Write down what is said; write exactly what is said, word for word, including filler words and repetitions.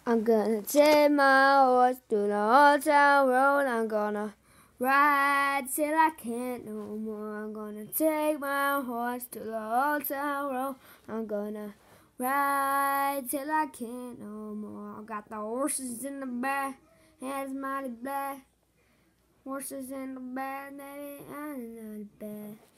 I'm gonna take my horse to the old town road. I'm gonna ride till I can't no more. I'm gonna take my horse to the old town road. I'm gonna ride till I can't no more. I got the horses in the back, and it's mighty black. Horses in the back, that ain't mighty bad.